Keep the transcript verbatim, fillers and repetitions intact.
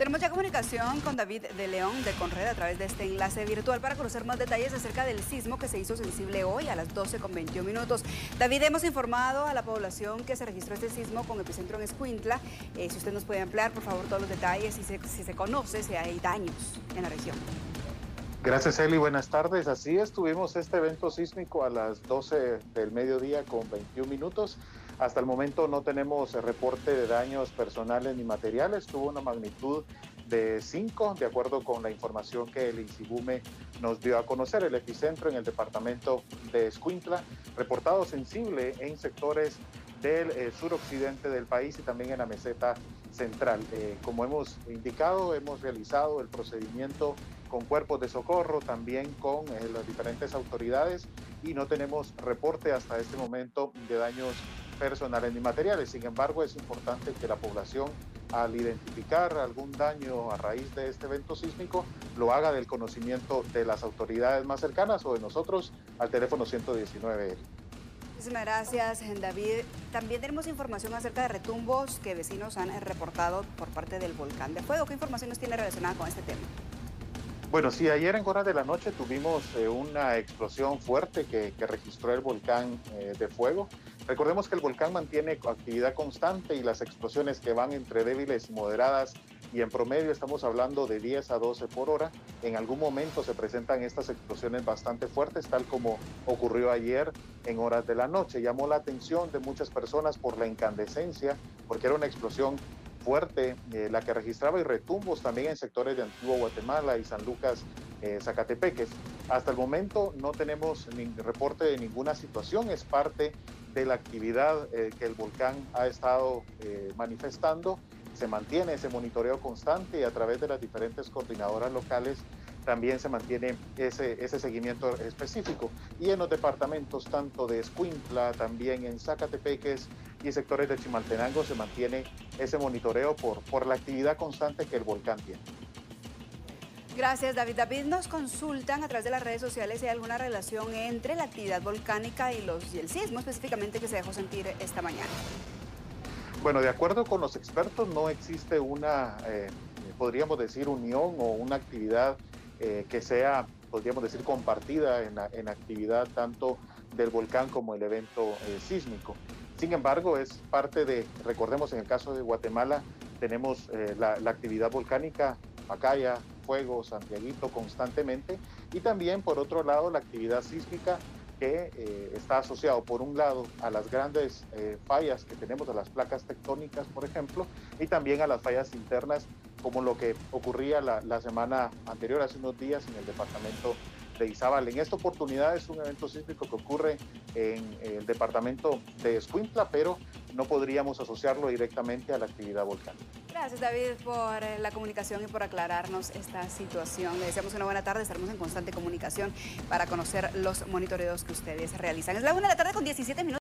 Tenemos ya comunicación con David de León de Conred a través de este enlace virtual para conocer más detalles acerca del sismo que se hizo sensible hoy a las doce con veintiún minutos. David, hemos informado a la población que se registró este sismo con epicentro en Escuintla. Eh, si usted nos puede ampliar, por favor, todos los detalles y si, si se conoce si hay daños en la región. Gracias, Eli. Buenas tardes. Así es, tuvimos este evento sísmico a las doce del mediodía con veintiún minutos. Hasta el momento no tenemos reporte de daños personales ni materiales. Tuvo una magnitud de cinco, de acuerdo con la información que el INSIGUME nos dio a conocer. El epicentro en el departamento de Escuintla, reportado sensible en sectores del eh, suroccidente del país y también en la meseta central. Eh, como hemos indicado, hemos realizado el procedimiento con cuerpos de socorro, también con eh, las diferentes autoridades, y no tenemos reporte hasta este momento de daños personales ni materiales. Sin embargo, es importante que la población, al identificar algún daño a raíz de este evento sísmico, lo haga del conocimiento de las autoridades más cercanas o de nosotros al teléfono ciento diecinueve. Muchísimas gracias, David. También tenemos información acerca de retumbos que vecinos han reportado por parte del volcán de fuego. ¿Qué información nos tiene relacionada con este tema? Bueno, sí, ayer en horas de la noche tuvimos eh, una explosión fuerte que, que registró el volcán eh, de fuego. Recordemos que el volcán mantiene actividad constante y las explosiones que van entre débiles y moderadas, y en promedio estamos hablando de diez a doce por hora. En algún momento se presentan estas explosiones bastante fuertes, tal como ocurrió ayer en horas de la noche. Llamó la atención de muchas personas por la incandescencia, porque era una explosión fuerte eh, la que registraba, y retumbos también en sectores de Antigua Guatemala y San Lucas, eh, Zacatepeques. Hasta el momento no tenemos ni reporte de ninguna situación. Es parte de la actividad eh, que el volcán ha estado eh, manifestando. Se mantiene ese monitoreo constante y a través de las diferentes coordinadoras locales también se mantiene ese, ese seguimiento específico. Y en los departamentos tanto de Escuintla, también en Zacatepeques y sectores de Chimaltenango se mantiene ese monitoreo por, por la actividad constante que el volcán tiene. Gracias, David. David, nos consultan a través de las redes sociales si hay alguna relación entre la actividad volcánica y, los, y el sismo específicamente que se dejó sentir esta mañana. Bueno, de acuerdo con los expertos, no existe una, eh, podríamos decir, unión o una actividad eh, que sea, podríamos decir, compartida en la en actividad tanto del volcán como el evento eh, sísmico. Sin embargo, es parte de, recordemos, en el caso de Guatemala, tenemos eh, la, la actividad volcánica, Pacaya, Fuego, Santiaguito constantemente, y también, por otro lado, la actividad sísmica que eh, está asociado, por un lado, a las grandes eh, fallas que tenemos, a las placas tectónicas, por ejemplo, y también a las fallas internas, como lo que ocurría la, la semana anterior, hace unos días, en el departamento de Izabal. En esta oportunidad es un evento sísmico que ocurre en el departamento de Escuintla, pero no podríamos asociarlo directamente a la actividad volcánica. Gracias, David, por la comunicación y por aclararnos esta situación. Le deseamos una buena tarde, estaremos en constante comunicación para conocer los monitoreos que ustedes realizan. Es la una de la tarde con diecisiete minutos.